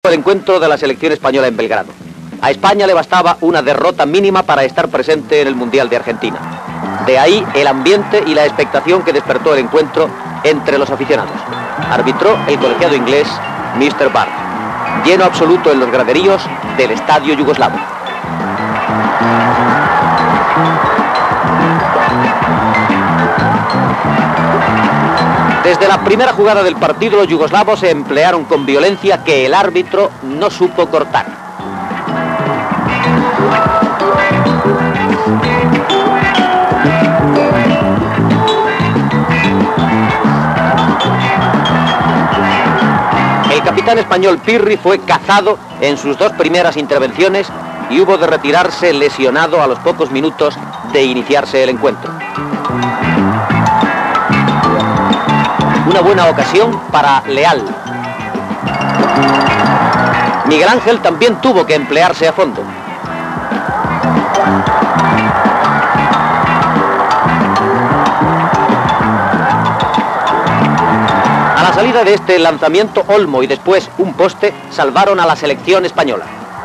El encuentro de la selección española en Belgrado. A España le bastaba una derrota mínima para estar presente en el Mundial de Argentina. De ahí el ambiente y la expectación que despertó el encuentro entre los aficionados. Arbitró el colegiado inglés Mr. Barr. Lleno absoluto en los graderíos del estadio yugoslavo. Desde la primera jugada del partido, los yugoslavos se emplearon con violencia que el árbitro no supo cortar. El capitán español Pirri fue cazado en sus dos primeras intervenciones y hubo de retirarse lesionado a los pocos minutos de iniciarse el encuentro. Una buena ocasión para Leal. Miguel Ángel también tuvo que emplearse a fondo. A la salida de este lanzamiento, Olmo y después un poste salvaron a la selección española.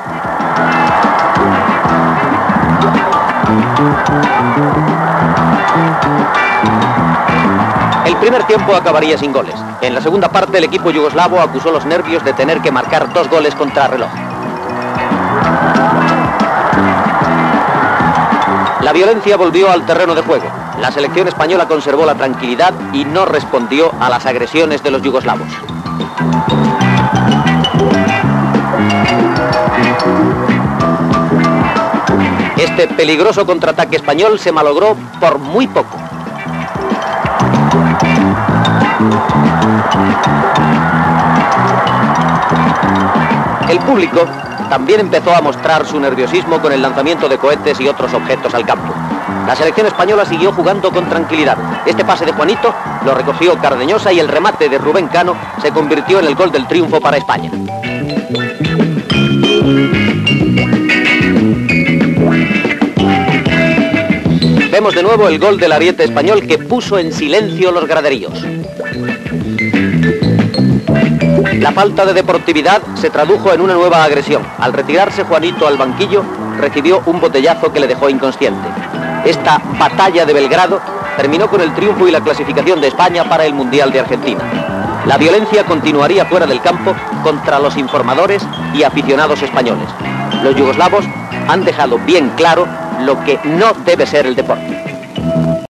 El primer tiempo acabaría sin goles. En la segunda parte el equipo yugoslavo acusó los nervios de tener que marcar 2 goles contra reloj. La violencia volvió al terreno de juego. La selección española conservó la tranquilidad y no respondió a las agresiones de los yugoslavos. Este peligroso contraataque español se malogró por muy poco. El público también empezó a mostrar su nerviosismo con el lanzamiento de cohetes y otros objetos al campo. La selección española siguió jugando con tranquilidad. Este pase de Juanito lo recogió Cardeñosa y el remate de Rubén Cano se convirtió en el gol del triunfo para España. Vemos de nuevo el gol del ariete español que puso en silencio los graderíos. La falta de deportividad se tradujo en una nueva agresión. Al retirarse Juanito al banquillo, recibió un botellazo que le dejó inconsciente. Esta batalla de Belgrado terminó con el triunfo y la clasificación de España para el Mundial de Argentina. La violencia continuaría fuera del campo contra los informadores y aficionados españoles. Los yugoslavos han dejado bien claro lo que no debe ser el deporte.